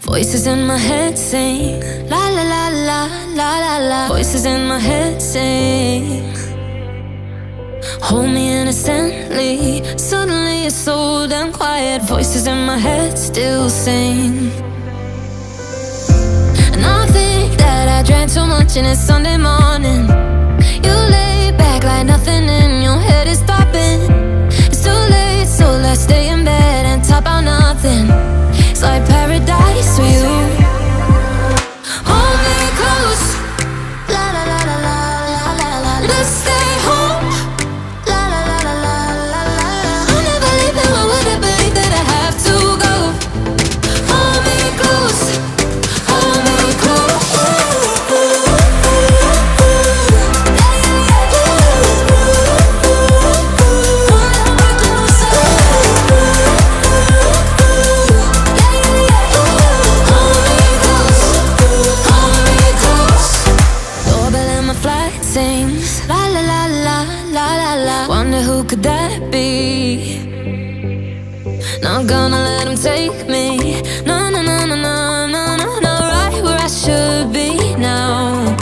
Voices in my head sing la la la la la la la. Voices in my head sing, hold me innocently. Suddenly it's so damn quiet. Voices in my head still sing. And I think that I drank too much and it's Sunday morning. You lay back like nothing in your head is popping. It's too late, so let's stay in bed and talk about nothing. It's like paradise for you. Hold me close, la la la la la la la la. Let's stay home, la la la la la la la. I'll never leave, no one would have believed that I have to go. Hold me close, hold me close. La la la la la la la. Wonder who could that be? Not gonna let him take me. No, no, no, no, no, no, no, no. Right where I should be now.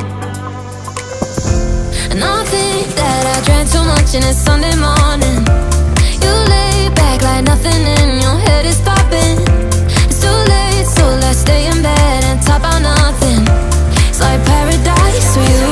And I think that I drank too much and it's Sunday morning. You lay back like nothing in your head is popping. It's too late, so let's stay in bed and talk about nothing. It's like paradise for you.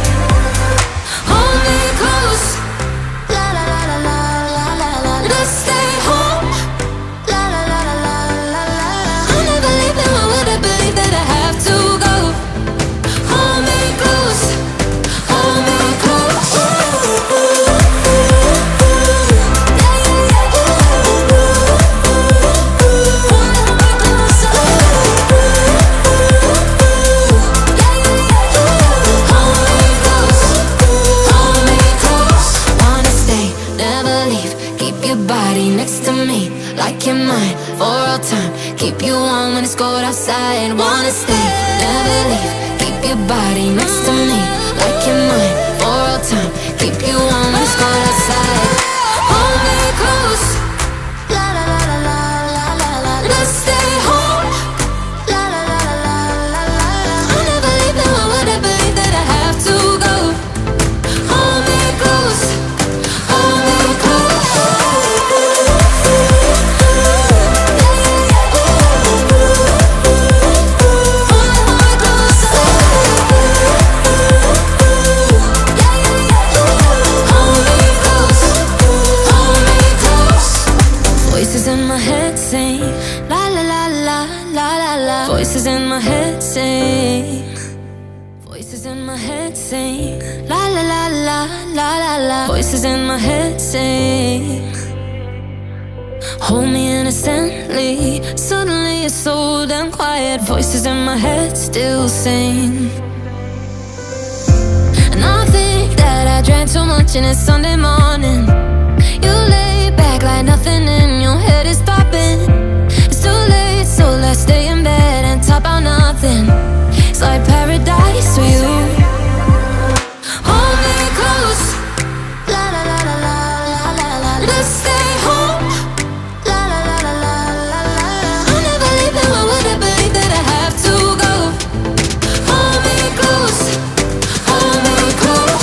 Like you're mine for all time. Keep you warm when it's cold outside. Wanna stay, never leave. Keep your body next to me. Like you're mine for all time. Keep you warm when it's cold outside. Hold me close, la la la la la la la la. Let's stay home, la la la la la la la. I'll never leave, no one would have believed that I have to go. Hold me close, hold me close. In my head sing la la la la la la la. Voices in my head sing. Voices in my head sing la la la la la la la. Voices in my head sing, hold me innocently. Suddenly it's so damn quiet. Voices in my head still sing. And I think that I drank too much and it's Sunday morning. You lay back like nothing in your head is popping. It's too late, so let's stay in bed and talk about nothing. It's like paradise for you. Hold me close, la la la la la la la la. Let's stay home, la la la la la la la. I'll never leave, no one would have believed that I have to go. Hold me close, hold me close.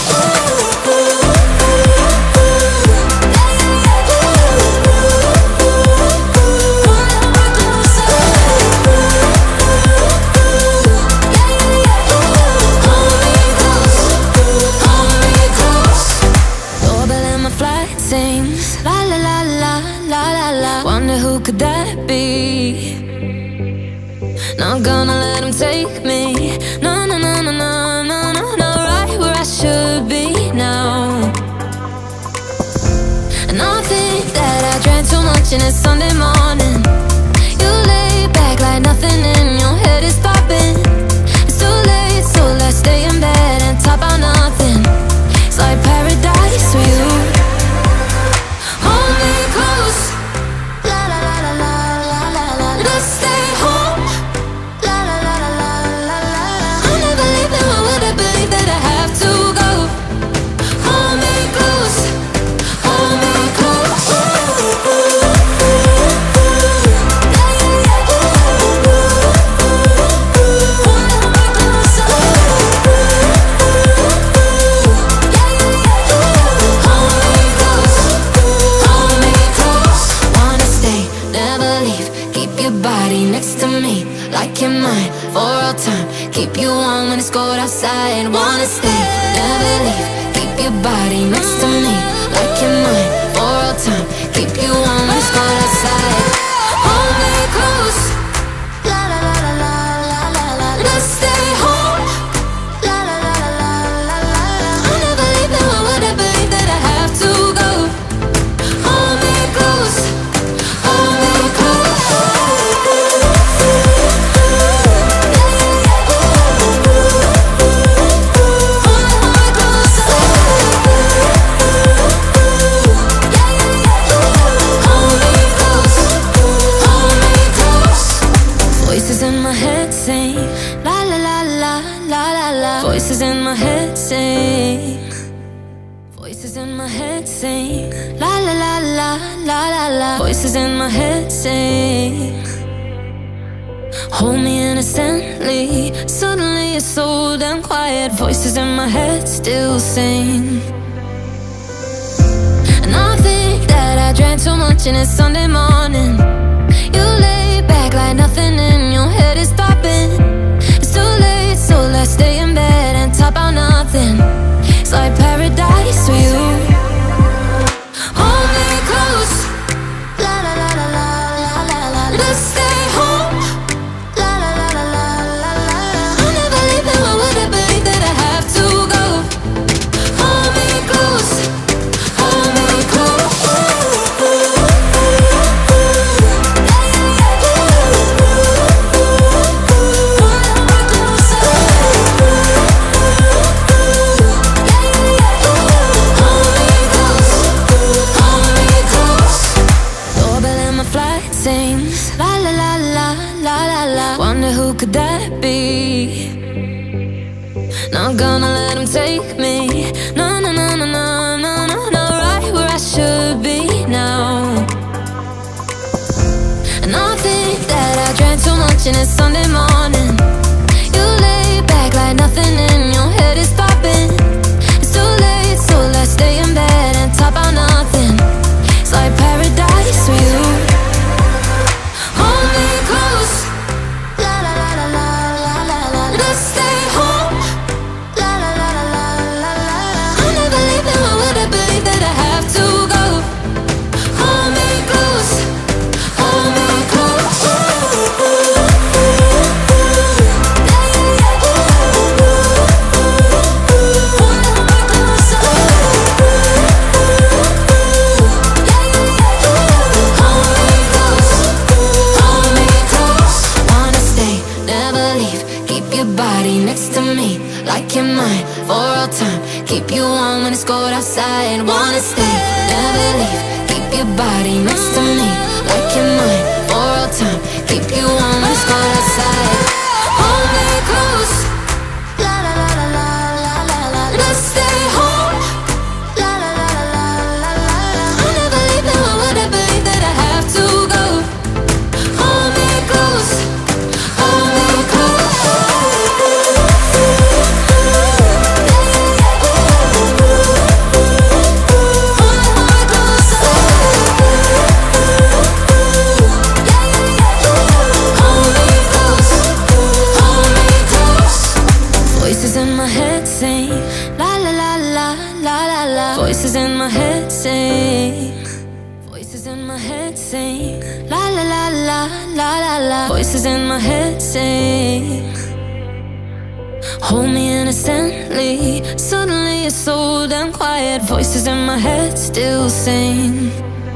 Sings la la la la la la la. Wonder who could that be? Not gonna let him take me. No, no, no, no, no, no, no, no. Right where I should be now. And I think that I drank too much and it's Sunday morning. You lay back like nothing in your head is popping. It's too late, so let's stay in bed and talk about nothing. It's like paradise for you. next to me like you're mine for all time. Keep you warm when it's cold outside. Wanna stay, never leave. Keep your body next to me like you're mine for all time. Keep you warm when it's cold outside. Hold me close, la la la la la la la la. Let's stay home, la la la la la la la. I'll never leave, no, I wouldn't believe that I have to go. Hold me close, hold me close. Voices in my head sing la la la la la la la. Voices in my head sing. Voices in my head sing la la la la la la la. Voices in my head sing. Hold me innocently. Suddenly it's so damn quiet. Voices in my head still sing. And I think that I drank too much and it's Sunday morning. You lay back like nothing in your head is stopping. It's too late, so let's stay in bed and talk about nothing. It's like paradise for you. Hold me close, la la la la la la la la. Let's stay home, la la la la la la la. I'll never leave, no, I wouldn't believe that I have to go. Hold me close, hold me close. Sings la la la la la la la. Wonder who could that be? Not gonna let him take me. No, no, no, no, no, no, no, no. Right where I should be now. And I think that I drank too much and it's Sunday morning. You lay back like nothing in your head is stopping. It's too late, so let's stay in bed and talk about nothing. It's like paradise for you. Hold me close, la la la la la la la la. Let's stay home, la la la la la la la. I'll never leave, no, I wouldn't believe that I have to go. Hold me close, hold me close. Body next to me like you're mine for all time. Keep you warm when it's cold outside. Wanna stay, never leave. Keep your body next to me like you're mine for all time. Keep you warm when it's cold outside. Hold me close, la la la la la la la la. Let's stay home, la la la la la la la. I'll never leave, no, I wouldn't believe that I have to go. Hold me close, hold me close. Voices in my head sing la la la la la la la. Voices in my head sing. Voices in my head sing la la la la la la la. Voices in my head sing. Hold me innocently. Suddenly it's so damn quiet. Voices in my head still sing.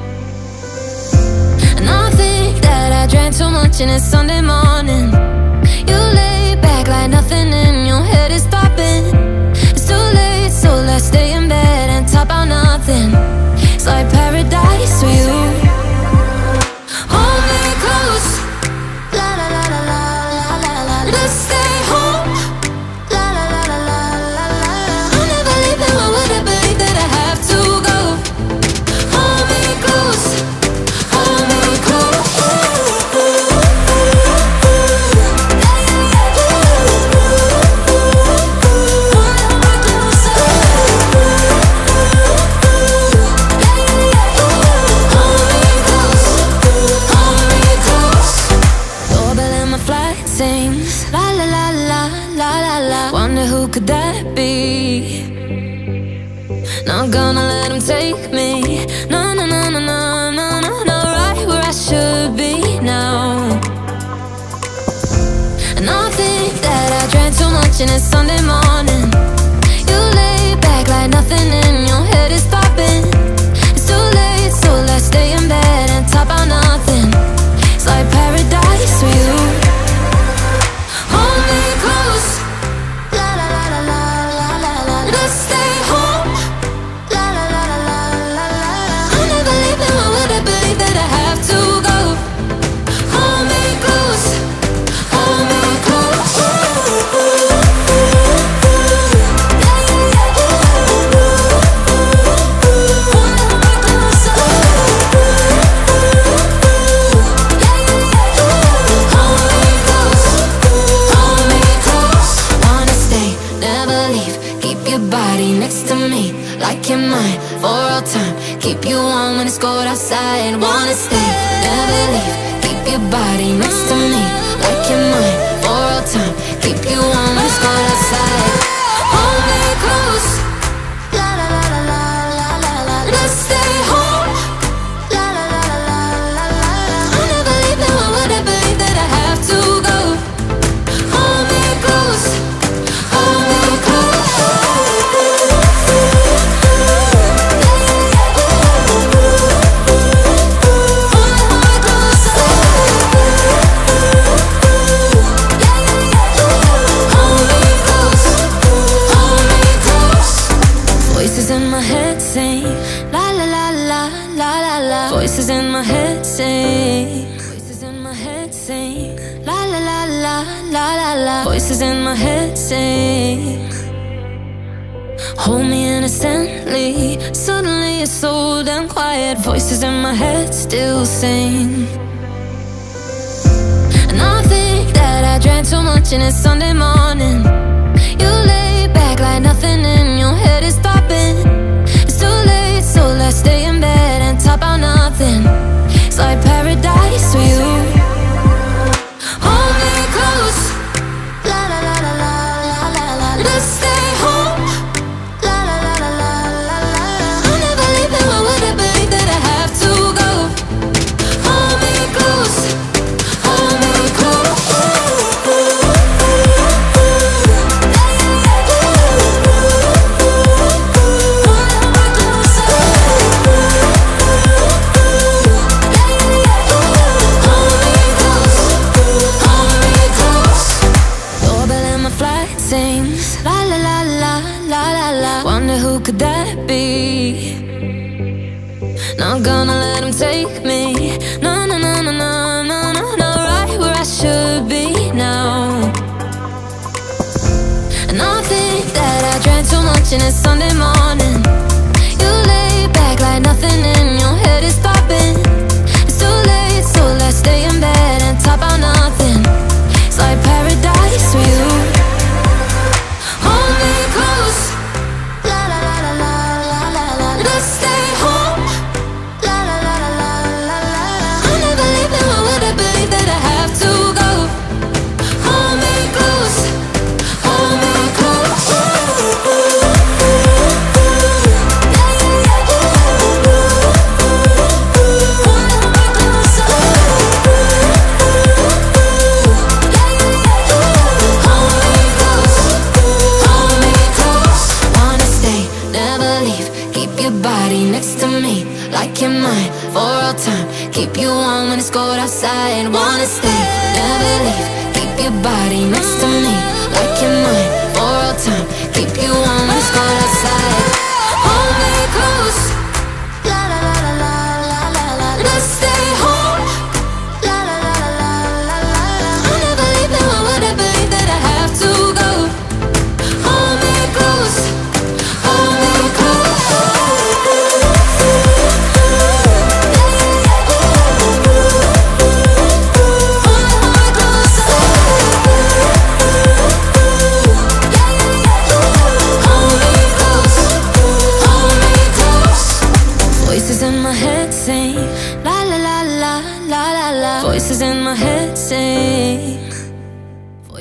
And I think that I drank too much and it's Sunday morning. You lay back like nothing in your head is stopping. It's too late, so let's stay in bed and talk about nothing. It's like paradise for you. Hold me close, la la la la la la la la. Let's stay home, la la la la la la la. I'll never leave, no, I wouldn't believe that I have to go. Hold me close, hold me close. Wonder who could that be? Not gonna let him take me. No, no, no, no, no, no, no, no. Right where I should be now. And I think that I drank too much and it's Sunday morning. You lay back like nothing in your head is popping. It's too late, so let's stay in bed and talk about nothing. It's like paradise for you. Hold me close. La la la la la la la la. Let's stay home. La la la la la la la. I'm never leaving. Why would I believe that I have to go? Hold me close. Hold me close. Body next to me, like you're mine for all time. Keep you warm when it's cold outside. Wanna stay, never leave. Keep your body next to me, like you're mine for all time. Keep you warm when it's cold outside. Hold me close. La la la la la la la la. Let's stay home. La la la la la la la. I'm never leaving. Why would I believe that I have to go? Hold me close. Hold me close. Voices in my head sing la la la la la la la. Voices in my head sing. Voices in my head sing la la la la la la la. Voices in my head sing. Hold me innocently. Suddenly it's so damn quiet. Voices in my head still sing. And I think that I drank too much and it's Sunday morning. You lay back like nothing in your head is stopping. It's too late, so let's stay in bed and talk about nothing. It's like paradise for you. Hold me close. La la la la la la la la. Let's stay home. La la la la la la la. I'm never leaving. Why would I believe that I have to go? Hold me close. Hold me close. Sings la la la la la la la. Wonder who could that be? Not gonna let him take me. No, no, no, no, no, no, no, no. Right where I should be now. And I think that I drank too much and it's Sunday morning. You lay back like nothing in your head is stopping. It's too late, so let's stay in bed and talk about nothing. It's like paradise for you. Hold me close. La la la la la la la la. Let's stay home. La la la la la la la. I'm never leaving. Why would I believe that I have to go? Hold me close. Hold me close. Body next to me, like you're mine for all time. Keep you warm when it's cold outside. Wanna stay, never leave. Keep your body next to me, like you're mine for all time. Keep you warm when it's cold outside. Hold me close. La la la la la la la la. Let's stay home. La la la la la la la. I'm never leaving. Why would I believe that I have to go? Hold me close. Hold me close.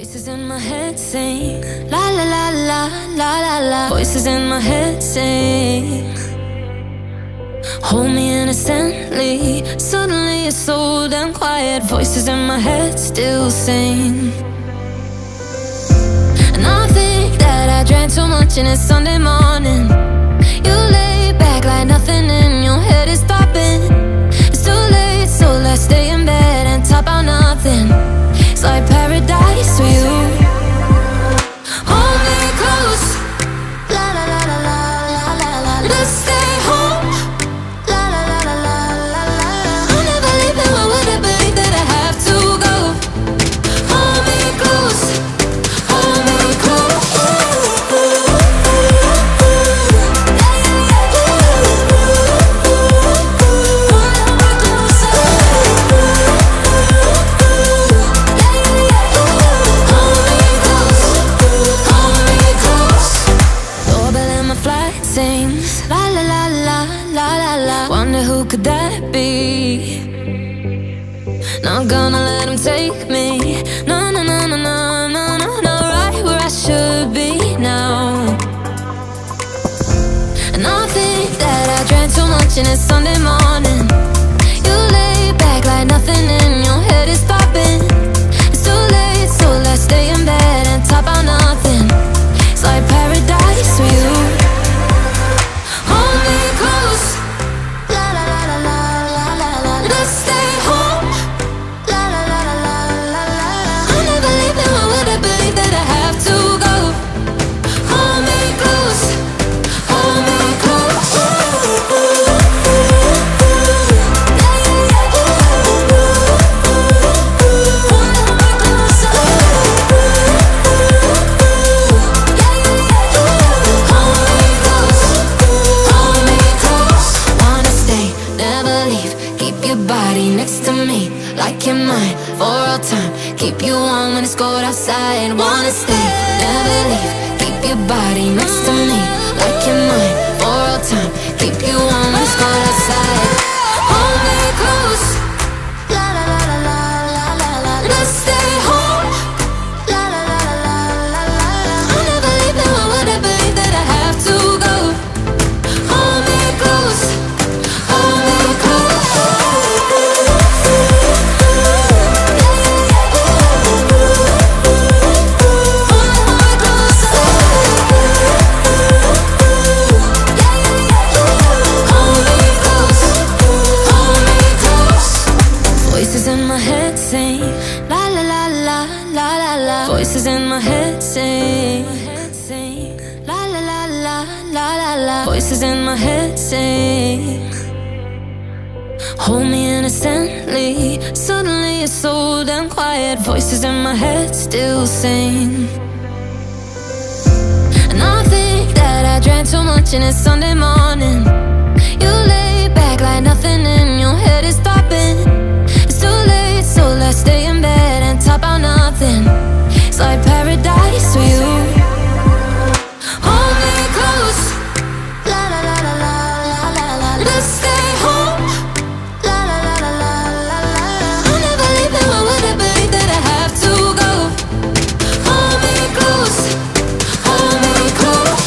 Voices in my head sing la la la la la la la. Voices in my head sing, hold me innocently. Suddenly it's so damn quiet. Voices in my head still sing. And I think that I drank too much and it's Sunday morning. You lay back like nothing in your head is stopping. It's too late, so let's stay in bed and talk about nothing. It's like paradise for you. Hold me close, la la la la la la la la. Let's stay home, la la la la la la la. I'm never leaving, why would I believe that I have to go? Hold me close, hold me close. La la la la la la la. Wonder who could that be? Not gonna let him take me. No, no, no, no, no, no, no, no. Right where I should be now. And I think that I drank too much and it's Sunday morning. You lay back like nothing in your head is stopping. It's too late, so let's stay in bed and talk about nothing. It's like paradise for you. Hold me close, la la la la la la la la. Let's stay home, la la la la la la la. I'm never leaving, why would I believe that I have to go? Hold me close, hold me close. Body next to me, like you're mine for all time. Keep you warm when it's cold outside. Wanna stay, never leave. Keep your body next to me, like you're mine for all time. Keep you warm when it's cold outside. Hold me close, la la la la la la la la. Let's stay home, la la la la la la la. I'm never leaving, why would I believe that I have to go? Hold me close, hold me close. In my head sing la la la la la la la. Voices in my head sing la la la la la la la. Voices in my head sing, hold me innocently. Suddenly it's so damn quiet. Voices in my head still sing. And I think that I drank too much and it's Sunday morning. You lay back like nothing in your head is stopping. It's too late, so let's stay in bed and talk about nothing. It's like paradise for you. Hold me close, la la la la la la la la. Let's stay home, la la la la la la la. I'm never leaving, why would I believe that I have to go? Hold me close, hold me close.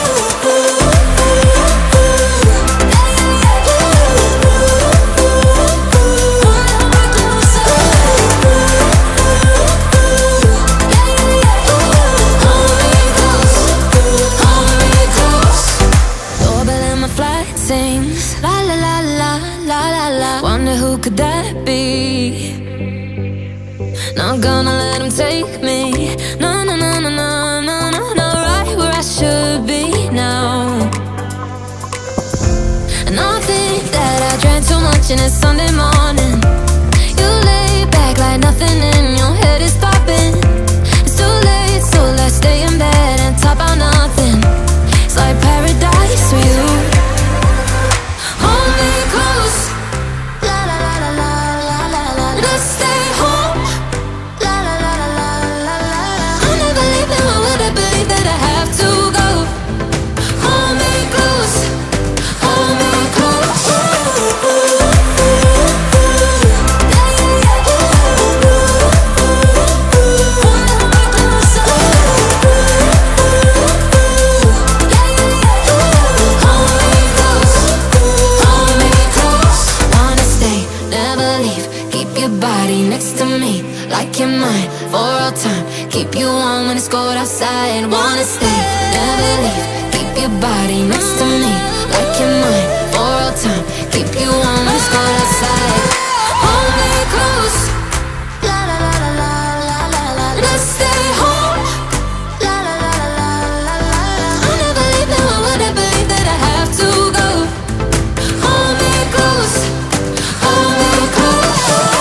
Sings la la la la la la la. Wonder who could that be? Not gonna let him take me. No, no, no, no, no, no, no, no. Right where I should be now. And I think that I drank too much and it's Sunday morning. You lay back like nothing in your head is stopping. It's too late, so let's stay in bed and talk about nothing. It's like paradise for you. Hold me close, la la la la la la la la. Let's stay home, la la la la la la la. I'm never leaving, why would I believe that I have to go? Hold me close, hold me close. all time. Keep you warm when it's cold outside. Wanna stay, never leave. Keep your body next to me, like you're mine for all time. Keep you warm when it's cold outside. Hold me close, la la la la la la la la. Let's stay home, la la la la la la la. I'll never leave, no, I wouldn't believe that I have to go. Hold me close, hold me close.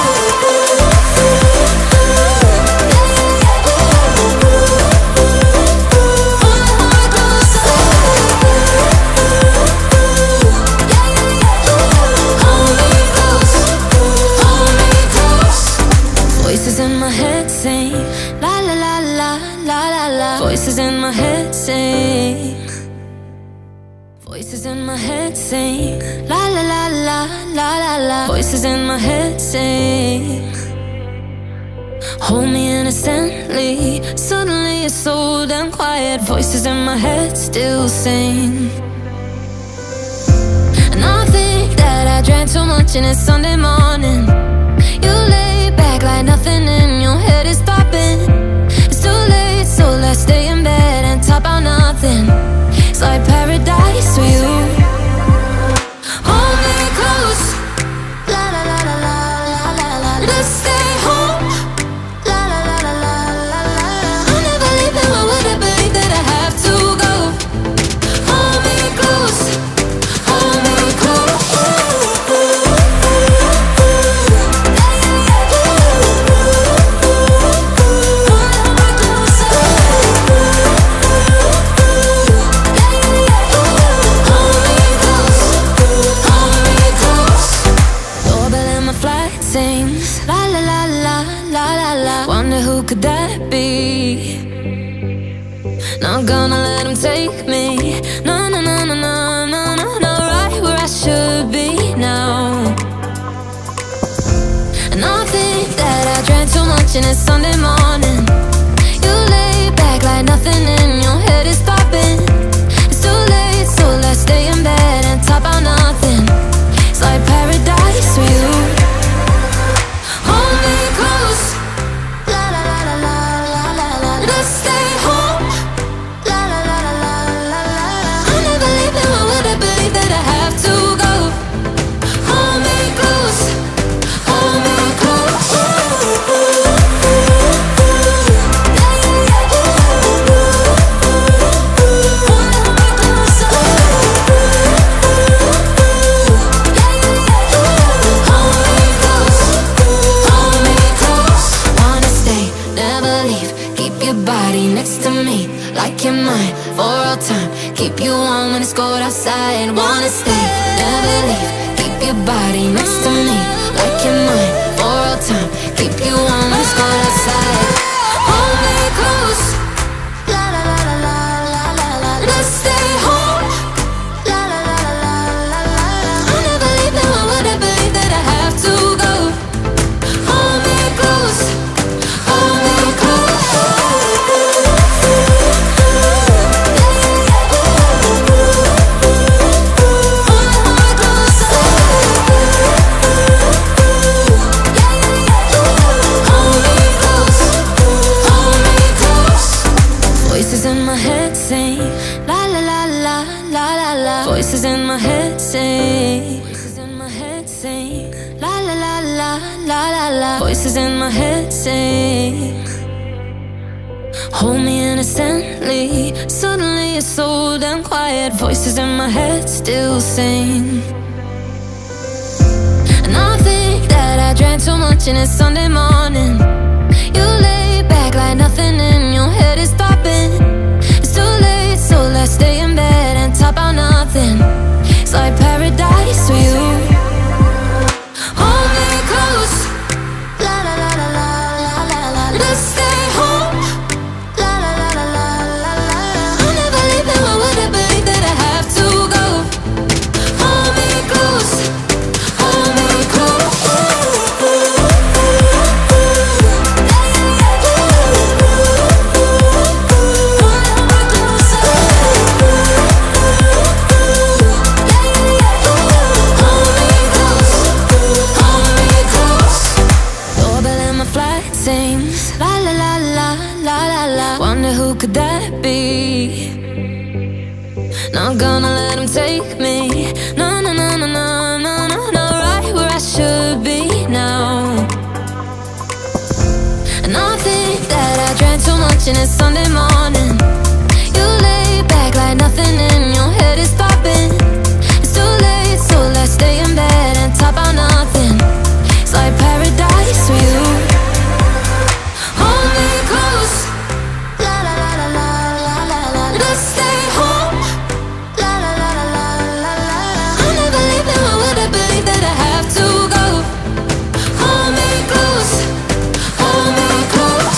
Voices in my head sing, la la la la la la la. Voices in my head sing. Voices in my head sing, la la la la la la la. Voices in my head sing. Hold me innocently, suddenly it's so damn quiet. Voices in my head still sing. And I think that I drank too much and it's Sunday morning. You lay back like nothing in your head is stopping. It's too late, so let's stay in bed and talk about nothing. It's like paradise for you. Hold me close, la la la la la la la la. Let's stay home, la la la la la la la. I'll never leave, no, I wouldn't believe that I have to go. Hold me close, hold me close. La la la la la la la. Wonder who could that be? Not gonna let him take me. No, no, no, no, no, no, no, no. Right where I should be now. And I think that I drank too much and it's Sunday morning. You lay back like nothing in your head is stopping. It's too late, so let's stay in bed and talk about nothing. It's like paradise for you. Hold me close, la la la la la la la la. Let's stay home, la la la la la la la. I'll never leave, no, I wouldn't believe that I have to go. Hold me close, hold me close. Body next to me, like you're mine for all time. Keep you warm when it's cold outside. Wanna stay, never leave. Keep your body next to me, like you're mine for all time. Keep you warm when it's cold outside. Hold me close, la la la la la la la la. Let's stay home, la la la la la la la. I'll never leave, no, I wouldn't believe that I have to go. Hold me close, hold me close. Voices in my head sing, la la la la la la la. Voices in my head sing. Voices in my head sing, la la la la la la la. Voices in my head sing. Hold me innocently, suddenly it's so damn quiet. Voices in my head still sing. And I think that I drank too much and it's Sunday morning. You lay back like nothing in your head is stopping. It's too late, so let's stay in bed and talk about nothing. It's like paradise for you. Hold me close, la la la la la la la la. Let's stay home, la la la la la la la. I'll never leave, no, I wouldn't believe that I have to go. Hold me close, hold me close. la la la. Wonder who could that be? Not gonna let him take me. No, no, no, no, no, no, no, no. Right where I should be now. And I think that I drank too much and it's Sunday morning. You lay back like nothing in your head is stopping. It's too late, so let's stay in bed and talk about nothing. It's like paradise for you. Hold me close, la la la la la la la la. Let's stay home, la la la la la la la. I'm never leaving, why would I believe that I have to go? Hold me close, hold me close.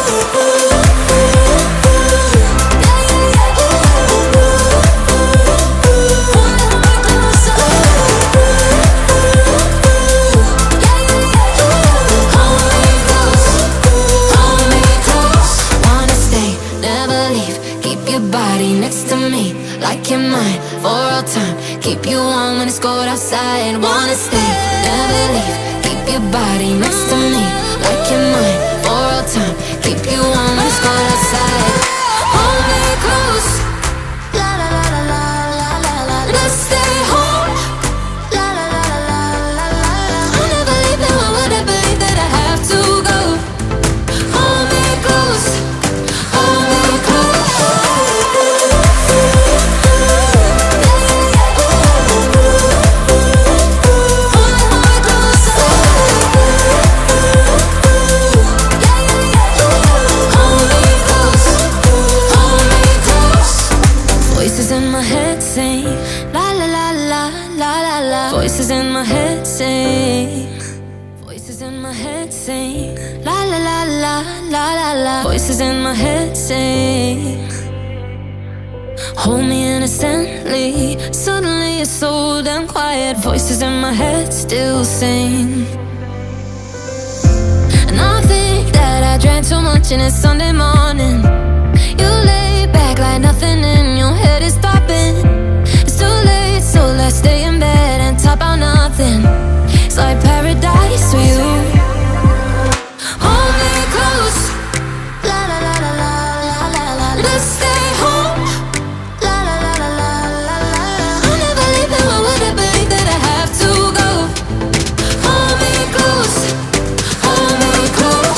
Body next to me, like you're mine for all time. Keep you warm when it's cold outside. Wanna stay, never leave. Keep your body next to me, like you're mine for all time. Keep you warm when it's cold outside. Hold me close, la la la la la la la la. Let's stay home, la la la la la la la. I'm never leaving, why would I believe that I have to go? Hold me close, hold me close. Voices in my head sing, la la la la la la la. Voices in my head sing. Voices in my head sing, la la la la la la la. Voices in my head sing. Hold me innocently. Suddenly it's so damn quiet. Voices in my head still sing. And I think that I drank too much and it's Sunday morning. You lay back like nothing in your head is stopping. It's too late, so let's stay in bed and talk about nothing. It's like paradise for you. Hold me close, la la la la la la la la. Let's stay home, la la la la la la la. I'm never leaving, why would I believe that I have to go? Hold me close, hold me close.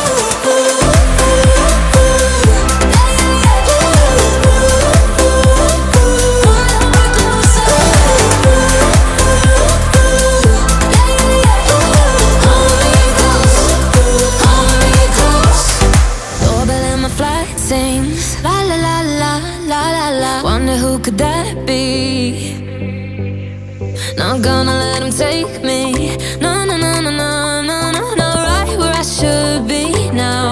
Sings, la la la la la la la. Wonder who could that be? Not gonna let him take me. No, no, no, no, no, no, no, no. Right where I should be now.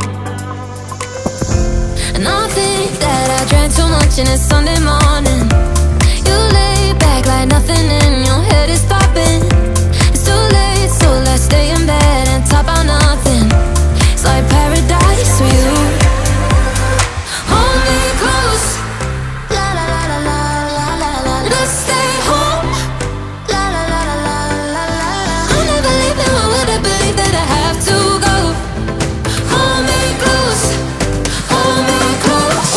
And I think that I drank too much and it's Sunday morning. You lay back like nothing in your head is stopping. It's too late, so let's stay in bed and talk about nothing. It's like paradise for you. Hold me close, la la la la la la la la. Let's stay home, la la la la la la la. I'm never leaving, why would I believe that I have to go? Hold me close, hold me close.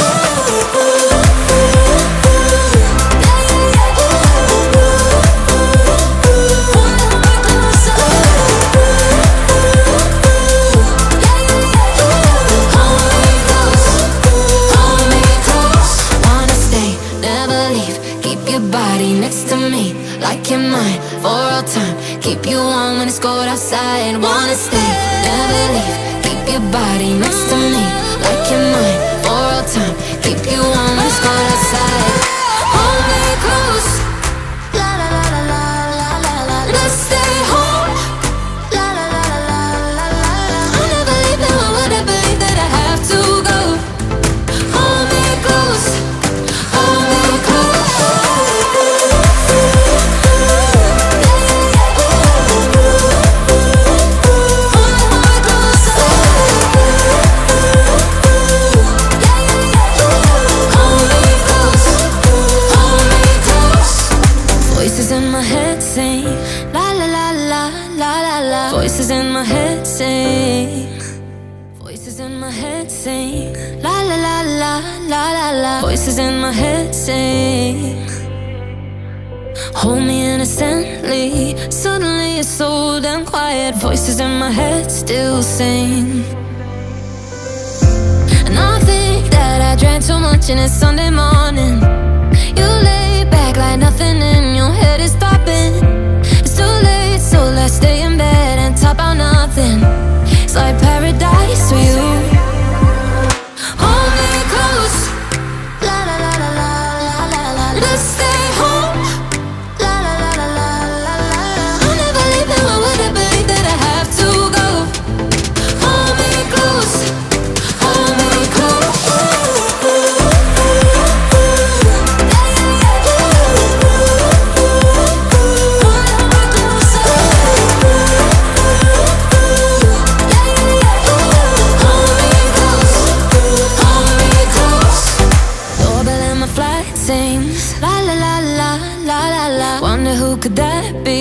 Body next to me, like you're mine for all time. Keep you warm when it's cold outside. Wanna stay, never leave. Keep your body next to me, like you're mine for all time. Keep you warm when it's cold outside. Hold me close, la la la la la la la la. Let's stay home, la la la la la la la. I'm never leaving, why would I believe that I have to go? Hold me close, hold me close. head sing la la la la la la la. Voices in my head sing, hold me innocently. Suddenly it's so damn quiet. Voices in my head still sing. And I think that I drank too much and it's Sunday morning. You lay back like nothing in your head is stopping. It's too late, so let's stay in bed and talk about nothing. It's like paradise for you. Hold me close, la la la la la la la la. Let's stay home, la la la la la la la. I'm never leaving, why would I believe that I have to go? Hold me close, hold me close. La la la la la la la. Wonder who could that be?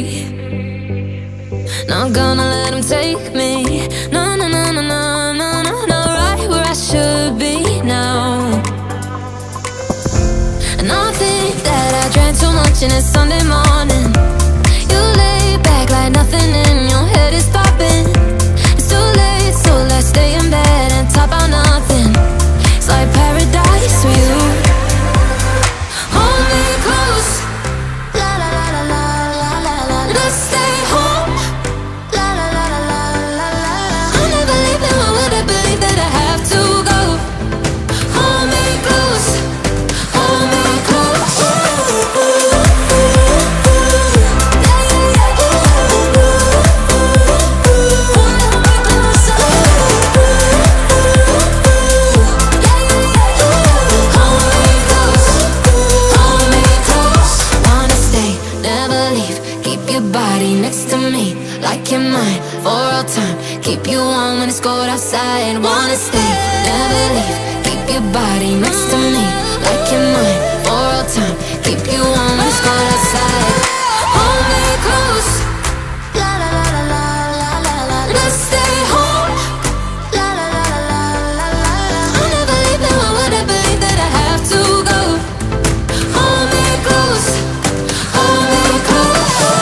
Not gonna let him take me. No, no, no, no, no, no, no, no. Right where I should be now. And I think that I drank too much and it's Sunday morning. You lay back like nothing in your head is stopping. It's too late, so let's stay in bed and talk about nothing. It's like paradise for you. Hold me close, la la la la la la la la. Let's stay home, la la la la la la la. I'm never leaving, why would I believe that I have to go? Hold me close, hold me close. Body next to me, like you're mine for all time. Keep you warm when it's cold outside. Wanna stay, never leave. Keep your body next to me, like you're mine for all time. Keep you warm when it's cold outside. Hold me close, la la la la la la la la. Let's stay home, la la la la la la la. I'm never leaving, why would I believe that I have to go? Hold me close, hold me close.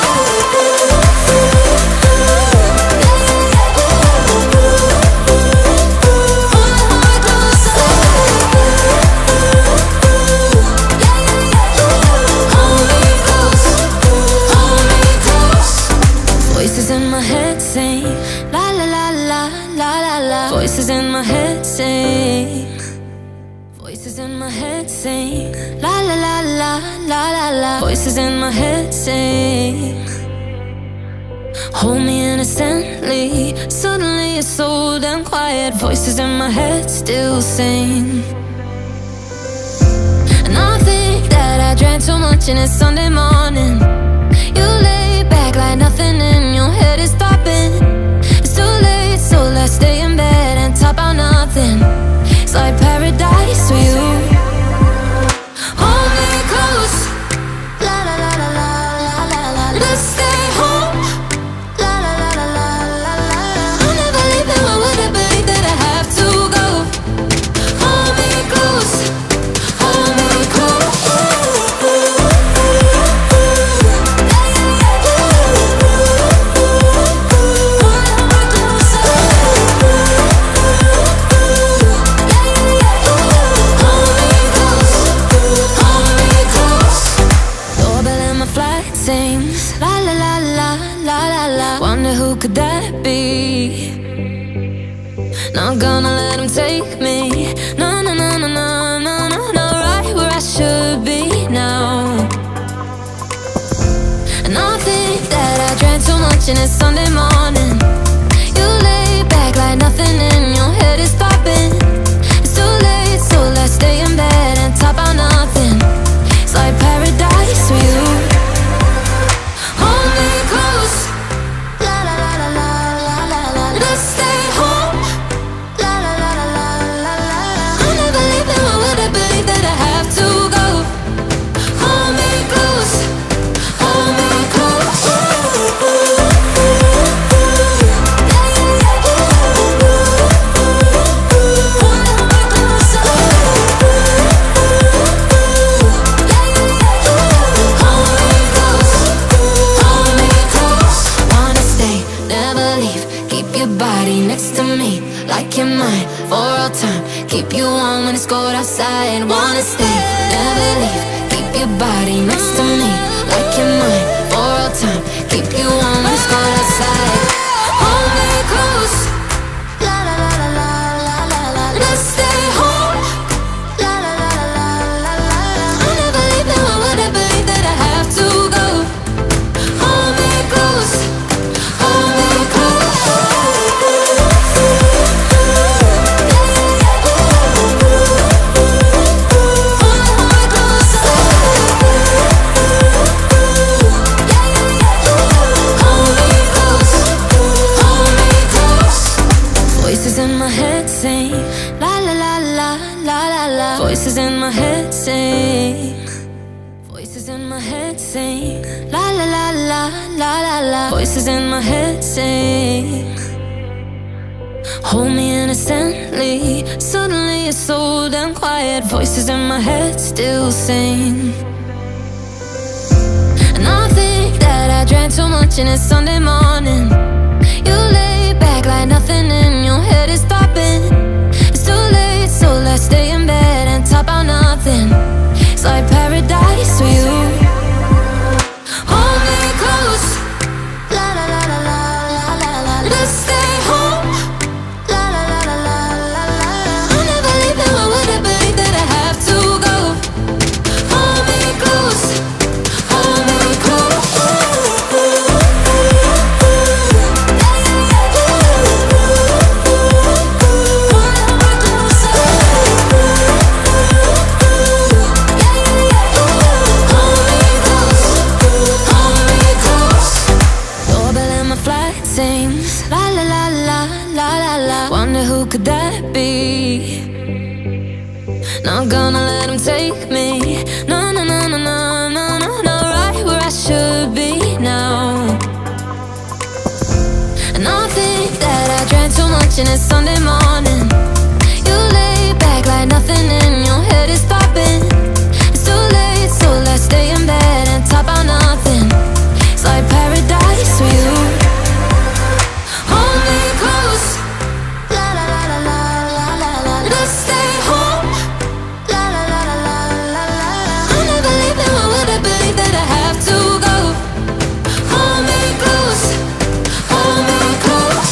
Voices in my head sing la la la la la la la. Voices in my head sing. Voices in my head sing la la la la la la la. Voices in my head sing, hold me innocently. Suddenly it's so damn quiet. Voices in my head still sing. And I think that I drank too much and it's Sunday morning. You lay back like nothing in your head is stopping. It's too late, so let's stay in bed and talk about nothing. It's like paradise for you. Hold me close, la la la la la la la la. Let's stay home, la la la la la la la. I'm never leaving, why would I believe that I have to go? Hold me close, hold me close. La la la la la la la. Wonder who could that be? Not gonna let him take me. No, no, no, no, no, no, no, no. Right where I should be now. And I think that I drank too much and it's Sunday morning. You lay back like nothing in your head is stopping. It's too late, so let's stay in bed and talk about nothing. It's like paradise for you. Hold me close, la la la la la la la la. Let's stay home, la la la la la la la. I'm never leaving, why would I believe that I have to go? Hold me close, hold me close. all time. Keep you warm when it's cold outside. Wanna stay, never leave. Keep your body next to me, like you're mine for all time. Keep you warm when it's cold outside. Hold me close, la la la la la la la la. Let's stay home, la la la la la la la. I'll never leave, no, I wouldn't believe that I have to go. Hold me close, hold me close. In my head sing la la la la la la la. Voices in my head sing. Voices in my head sing la la la la la la la. Voices in my head sing. Hold me innocently. Suddenly it's so damn quiet. Voices in my head still sing. And I think that I drank too much and it's Sunday morning. You lay back like nothing in your head is stopping. It's too late, so let's stay in bed and talk about nothing. It's like paradise for you. Hold me close, la la la la la la la la. Let's stay home, la la la la la la la. I'll never leave, no, I wouldn't believe that I have to go. Hold me close, hold me close. La la la la la la la. Wonder who could that be? Not gonna let him take me. No, no, no, no, no, no, no, no. Right where I should be now. And I think that I drank too much and it's Sunday morning. You lay back like nothing in your head is stopping. It's too late, so let's stay in bed and talk about nothing. It's like paradise for you. Hold me close, la la la la la la la la. Let's stay home, la la la la la la la. I'll never leave, no, I wouldn't believe that I have to go. Hold me close, hold me close.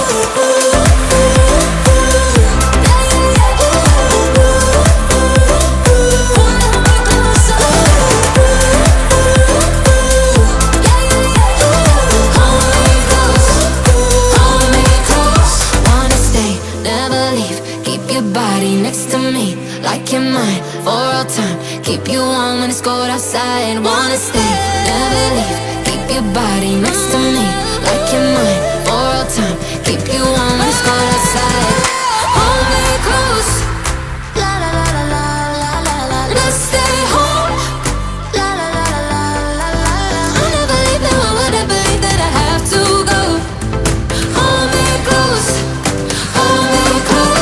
Next to me, like you're mine for all time. Keep you warm when it's cold outside. Wanna stay, never leave. Keep your body next to me, like you're mine for all time. Keep you warm when it's cold outside. Hold me close, la la la la la la la la. Let's stay home, la la la la la la la. I'll never leave, no, I wouldn't believe that I have to go. Hold me close, hold me close.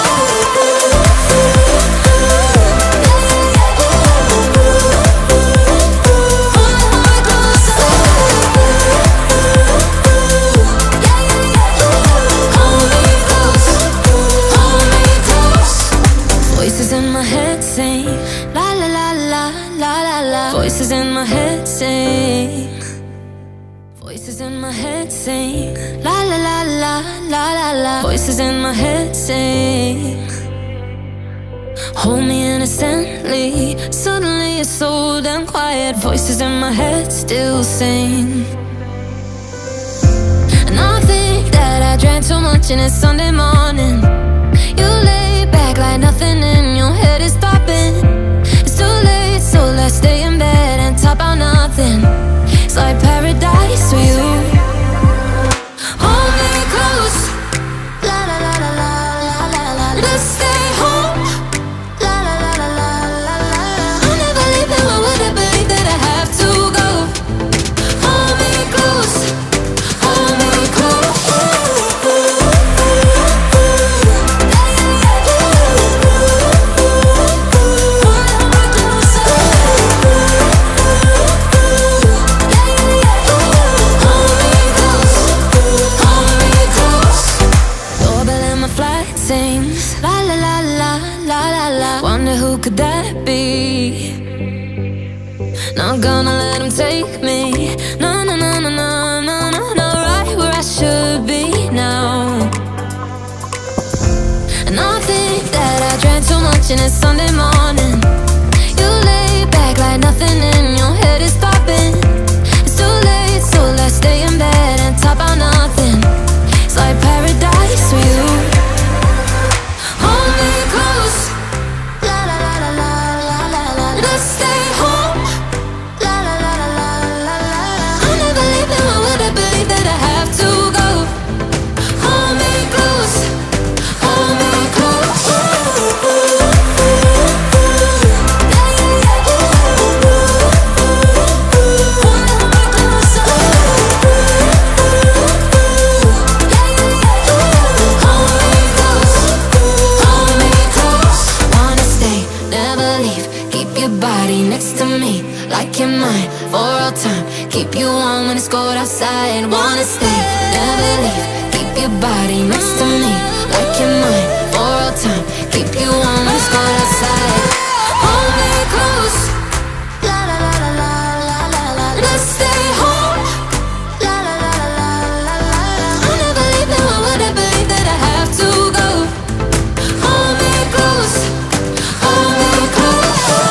Voices in my head sing. Voices in my head sing. La la la la la la la. Voices in my head sing. Hold me innocently. Suddenly it's so damn quiet. Voices in my head still sing. And I think that I drank too much and it's Sunday morning. You lay back like nothing in your head is stopping. It's too late, so let's stay in bed and talk about nothing. It's like paradise for you. Hold me close, la la la la la la la la. Let's stay home, la la la la la la la. I'll never leave, no, I wouldn't believe that I have to go. Hold me close, hold me close. Wonder who could that be? Not gonna let him take me. No, no, no, no, no, no, no, no. Right where I should be now. And I think that I drank too much and it's Sunday morning. You lay back like nothing in your head is stopping. It's too late, so let's stay in bed and talk about nothing. It's like paradise with you. Hold me close. La la la la la la la la. Let's stay home. La la la la la la la. I never leave them. Why would I believe that I have to go? Hold me close. Hold me close. Next to me, like you're mine for all time. Keep you warm when it's cold outside. Wanna stay, never leave. Keep your body next to me, like you're mine for all time. Keep you warm when it's cold outside. Hold me close. La la la la la la la la. Let's stay home. La la la la la la la. I never leave them. Why would I believe that I have to go? Hold me close. Hold me close.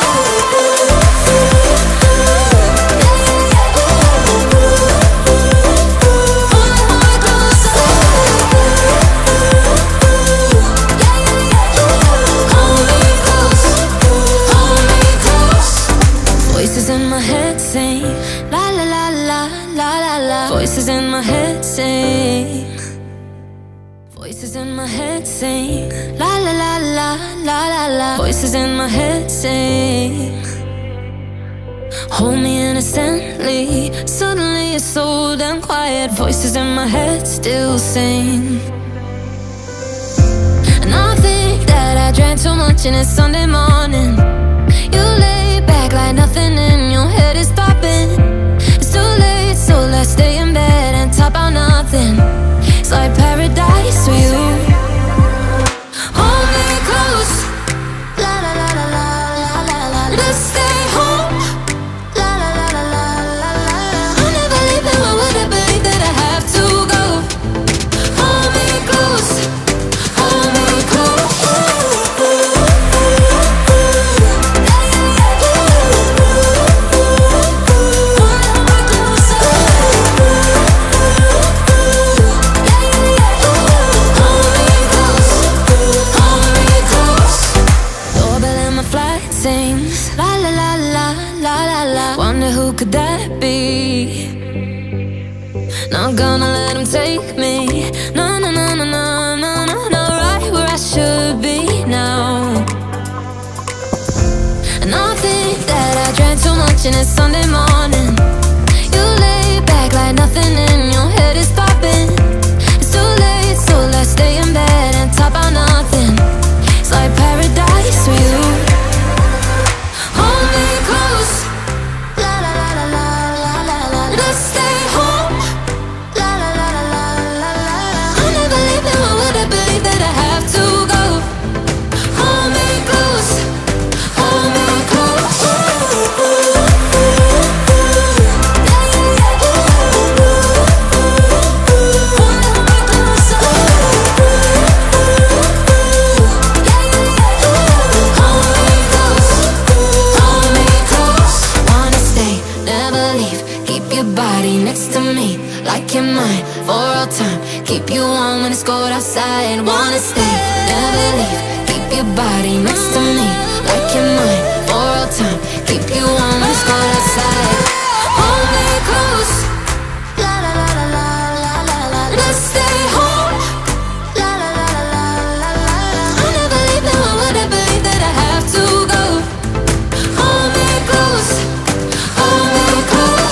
Voices in my head sing, la la la la la la la. Voices in my head sing. Voices in my head sing, la la la la la la la. Voices in my head sing. Hold me innocently. Suddenly it's so damn quiet. Voices in my head still sing. And I think that I drank too much and it's Sunday morning. You lay back like nothing in your head is stopping. It's too late, so let's stay in bed and talk about nothing. It's like paradise with you. Hold me close. La la la la la la la la. Let's stay home. La la la la la la la. I never leave them. Why would I believe that I have to go? Hold me close. Hold me close. Sings, la la la la la la la. Wonder who could that be? Not gonna let him take me. No, no, no, no, no, no, no, no. Right where I should be now. And I think that I drank too much and it's Sunday morning. You lay back like nothing in your head is stopping. It's too late, so let's stay in bed and talk about nothing. It's like paradise with you. Hold me close. La la la la la la la la. Let's stay home. La la la la la la la. I never leave them. Why would I believe that I have to go? Hold me close. Hold me close. Body next to me, like you're mine for all time. Keep you warm when it's cold outside. Wanna stay, never leave. Keep your body next to me, like you're mine for all time. Keep you warm when it's cold outside. Hold me close. La la la la la la la la. Let's stay home. La la la la la la la. I never leave them. Why would I believe that I have to go? Hold me close. Hold me close.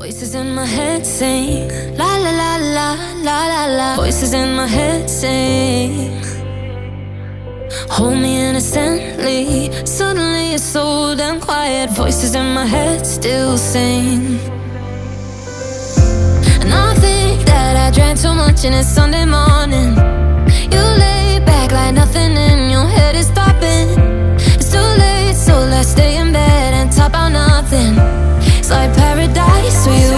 Voices in my head sing la la la la la la la. Voices in my head sing, hold me innocently. Suddenly it's so damn quiet. Voices in my head still sing. And I think that I drank too much and it's Sunday morning. You lay back like nothing in your head is stopping. It's too late, so let's stay in bed and talk about nothing. It's like paradise for you.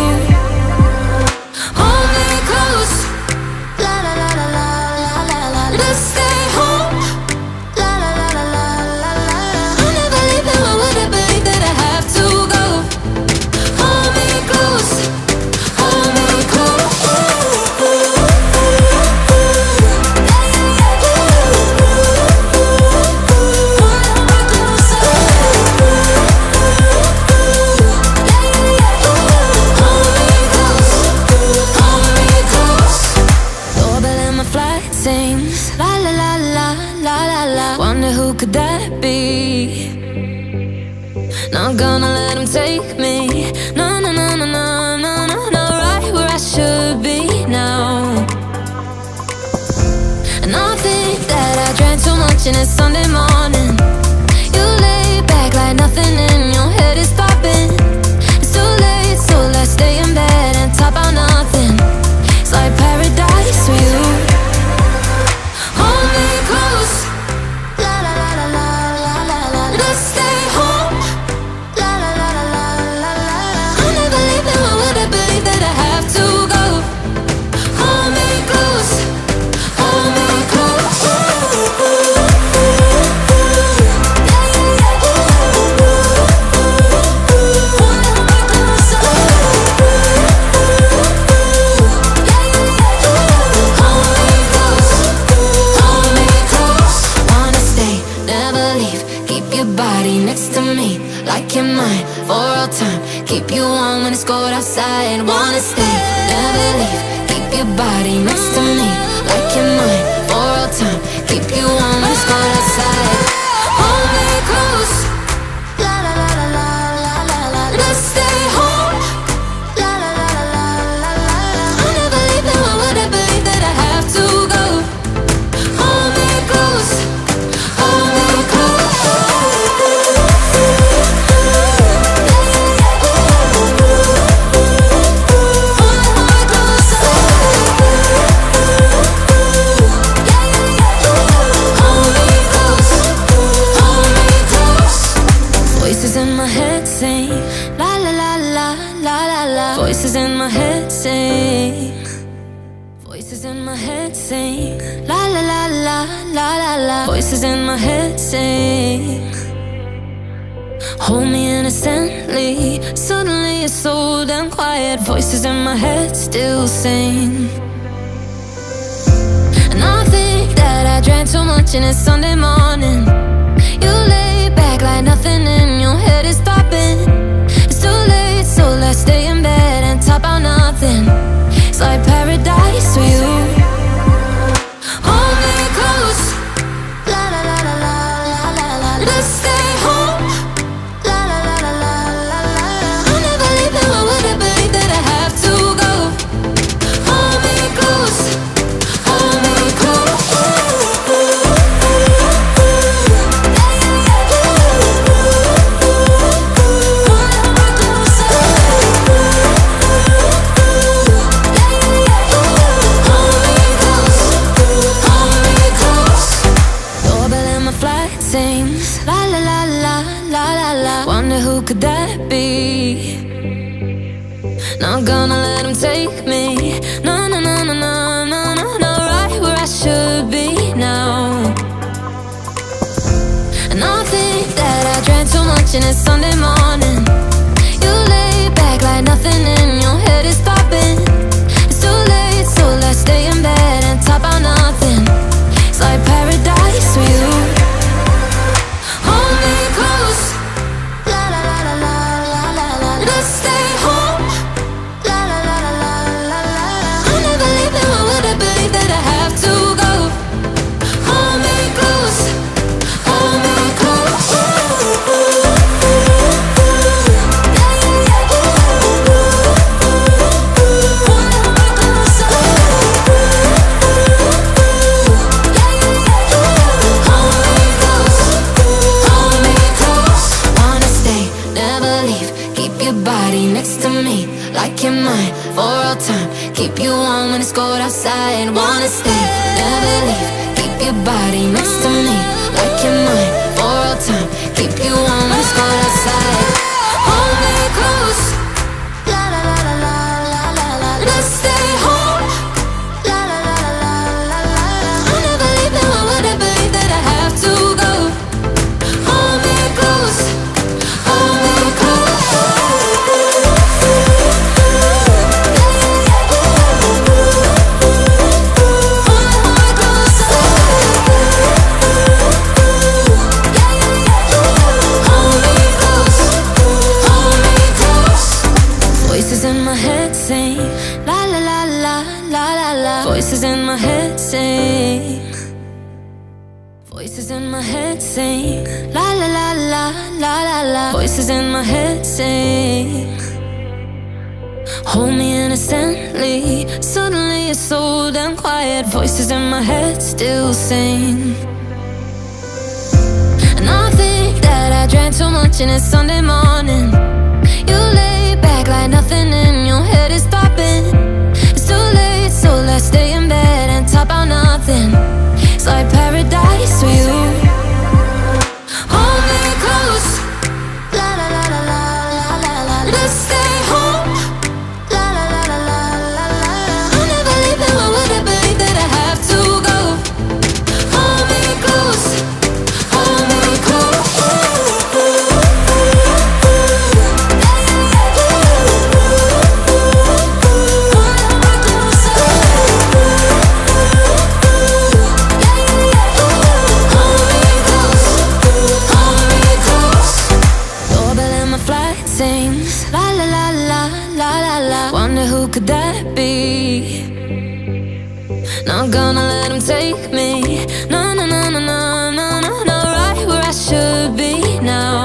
Hold me close, la la la la la la la. Let's stay home, la la la la la la la. I'm never leaving, why would I believe that I have to go? Hold me close, hold me close. La la la la la la la. Wonder who could that be? Not gonna let him take me. No, no, no, no, no, no, no, no. Right where I should be now. And I think that I drank too much and it's Sunday morning. You lay back like nothing in your head is stopping. It's too late, so let's stay in bed and talk about nothing. It's like paradise for you. Hold me close, la la la la la la la la. Let's stay home, la la la la la la la. I'm never leaving, why would I believe that I have to go? Hold me close, hold me close. Body next to me, like you're mine for all time. Keep you warm when it's cold outside. Wanna stay, never leave. Keep your body next to me, like you're mine for all time. Keep you warm when it's cold outside. Hold me close, la la la la la la la la. Let's stay home, la la la la la la la. I'm never leaving, why would I believe that I have to go? Hold me close, hold me close. In my head sing la la la la la la la. Voices in my head sing. Voices in my head sing la la la la la la la. Voices in my head sing, hold me innocently. Suddenly it's so damn quiet. Voices in my head still sing. And I think that I drank too much and it's Sunday morning. You lay back like nothing in your head is stopping. It's too late, so let's stay in bed and talk about nothing. It's like paradise for you. Hold me close, la la la la la la la la. Let's stay home, la la la la la la la. I'm never leaving, why would I believe that I have to go? Hold me close, hold me close. Sings la la la la la la la. Wonder who could that be? Not gonna let him take me. No, no, no, no, no, no, no, no. Right where I should be now. And I think that I drank too much and it's Sunday morning. You lay back like nothing in your head is stopping. It's too late, so let's stay in bed and talk about nothing. It's like paradise for you. Let's stay home, la la la la la la la. I'm never leaving, why would I believe that I have to go? Hold me close, hold me close. body next to me, like you're mine for all time. Keep you warm when it's cold outside. Wanna stay, never leave. Keep your body next to me, like you're mine for all time. Keep you warm when it's cold outside. Hold me close, la la la la la la la la. Let's stay home, la la la la la la la. I'll never leave, no, I wouldn't believe that I have to go. Hold me close, hold me close. Voices in my head sing, la la la la la la la. Voices in my head sing. Voices in my head sing, la la la la la la la. Voices in my head sing. Hold me innocently, suddenly it's so damn quiet. Voices in my head still sing. And I think that I drank too much and it's Sunday morning. You lay back like nothing in your head is stopping. It's too late, so let's stay in bed and talk about nothing. It's like paradise for you. Hold me close, la la la la la la la la. Let's stay home, la la la la la la la. I'll never leave, no, I wouldn't believe that I have to go. Hold me close, hold me close. Sings, la la la la la la la. Wonder who could that be? Not gonna let him take me. No, no, no, no, no, no, no, no. Right where I should be now.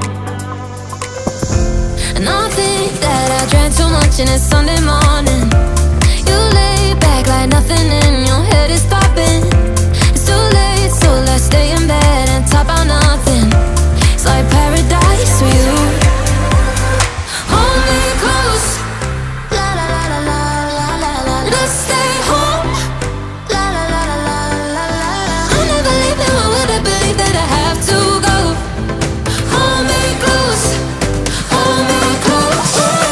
And I think that I drank too much and it's Sunday morning. You lay back like nothing in your head is stopping. It's too late, so let's stay in bed and talk about nothing. It's like paradise for you. Hold me close, la la la la la la la la. Let's stay home, la la la la la la la. I'll never leave, no, I wouldn't believe that I have to go. Hold me close, hold me close.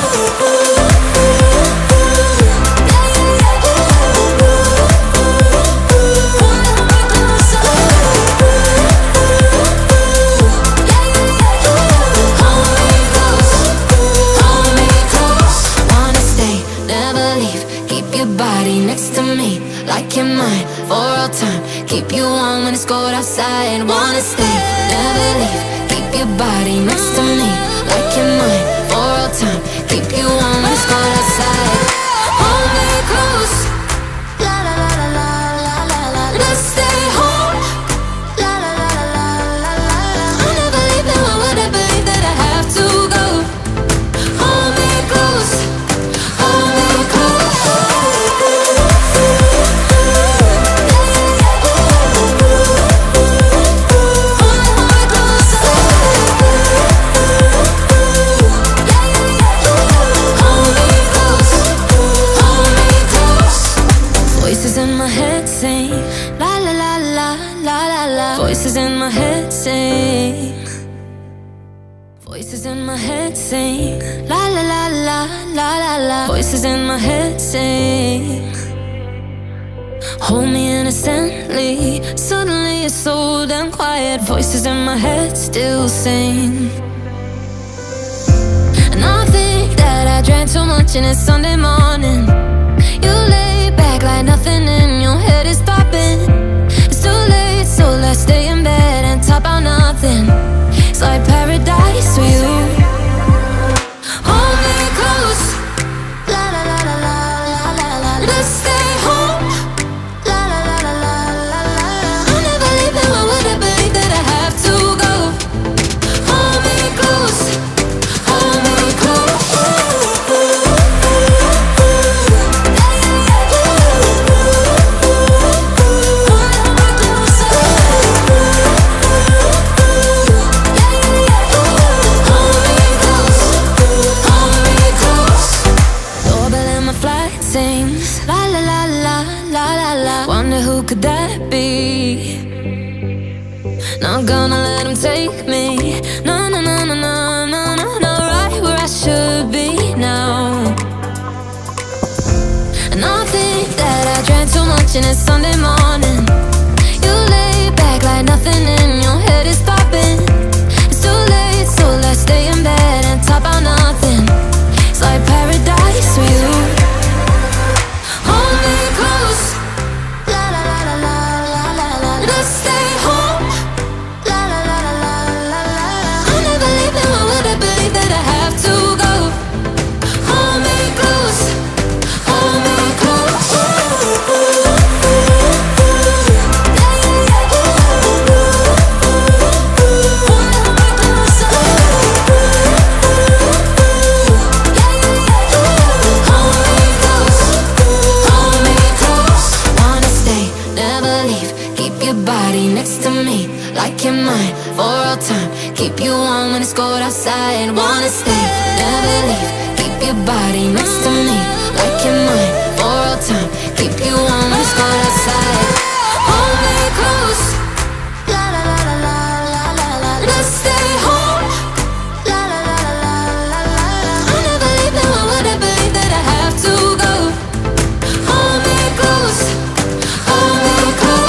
Body next to me, like you're mine for all time. Keep you warm when it's cold outside. Wanna stay, never leave. Keep your body next to me, like you're mine for all time. Keep you warm when it's cold outside. Hold me close, la la la la la la la la. Let's stay home, la la la la la la la. I'll never leave, no, I wouldn't believe that I have to go. Hold me close, hold me close. Voices in my head sing, la la la la la la la. Voices in my head sing. Voices in my head sing, la la la la la la la. Voices in my head sing. Hold me innocently, suddenly it's so damn quiet. Voices in my head still sing. And I think that I drank too much and it's Sunday morning. You lay back like nothing in your head is stopping. It's too late, so let's stay in bed and talk about nothing. It's like paradise for you. Hold me close, la la la la la la la la. Let's stay home, la la la la la la la. I'll never leave, no, I wouldn't believe that I have to go. Hold me close, hold me close. Wonder who could that be? Not gonna let him take me. No, no, no, no, no, no, no, no. Right where I should be now. And I think that I drank too much and it's Sunday morning. You lay back like nothing in your head is popping. It's too late, so let's stay in bed and talk about nothing. It's like paradise for you. Hold me close. La la la la la la la la. Let's stay home. La la la la la la la. I'm never leaving. Why would I believe that I have to go? Hold me close. Hold me close. Body next to me, like you're mine for all time. Keep you warm when it's cold outside. Wanna stay, never leave. Keep your body next to me, like you're mine for all time. Keep you warm when it's cold outside. Hold me close. La la la la la la la la. Let's stay home. La la la la la la la. I'm never leaving. Why would I believe that I have to go? Hold me close. Hold me close.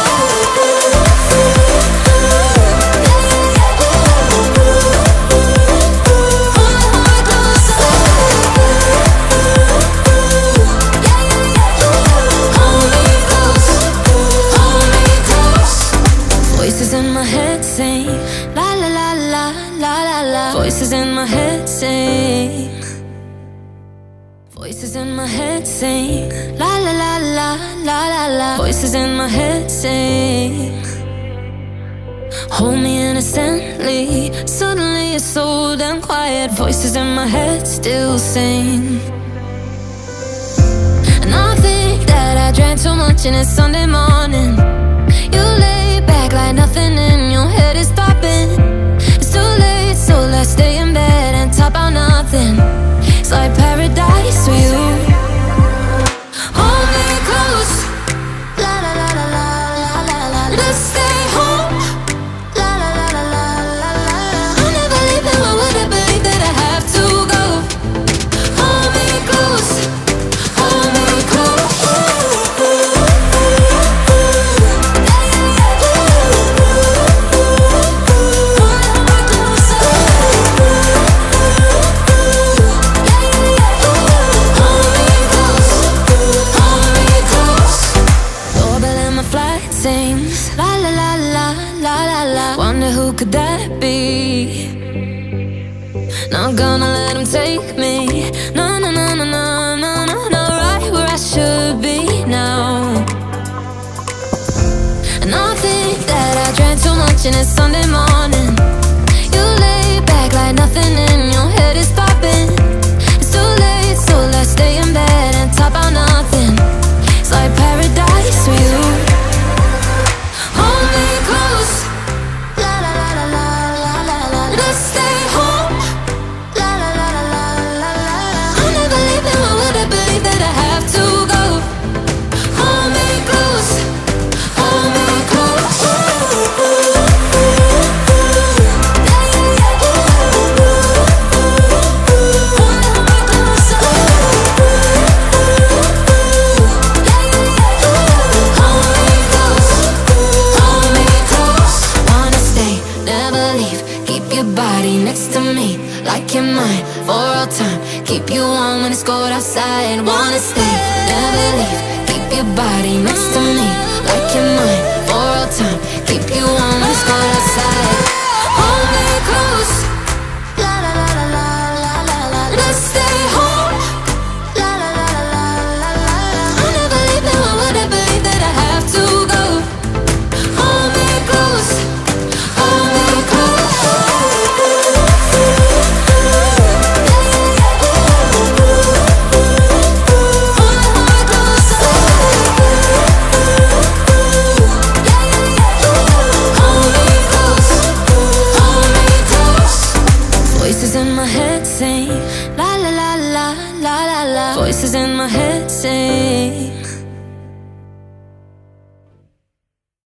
Voices in my head sing la la la la la la la. Voices in my head sing. Voices in my head sing la la la la la la la. Voices in my head sing. Hold me innocently. Suddenly it's so damn quiet. Voices in my head still sing. And I think that I drank too much and it's Sunday morning. You lay back like nothing in your head is popping. It's too late, so let's stay in bed and talk about nothing. It's like paradise for you. Hold me close. La la la la la la la la. Let's stay home. La la la la la la la. I'm never leaving. Why would I believe that I have to go? Hold me close. Hold me close. Sings la la la la la la la. Wonder who could that be? Not gonna let him take me. No, no, no, no, no, no, no, no. Right where I should be now. And I think that I drank too much and it's Sunday morning. You lay back like nothing in your head is popping. It's too late, so let's stay in bed and talk about nothing. It's like paradise for you. Hold me close. La la la la la la la la. Let's stay home. La la la la la la la. I'm never leaving. Why would I believe that I have to go? Hold me close. Hold me close. Body next to me, like you're mine for all time. Keep you warm when it's cold outside. Wanna stay, never leave. Keep your body next to me, like you're mine for all time. Keep you warm when it's cold outside. Hold me close. La la la la la la la la. Let's stay home. La la la la la la la. I'm never leaving. Why would I believe that I have to go? Hold me close. Hold me close. Voices in my head sing la la la la la la la. Voices in my head sing.